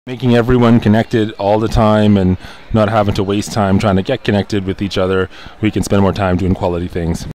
Making everyone connected all the time and not having to waste time trying to get connected with each other, we can spend more time doing quality things.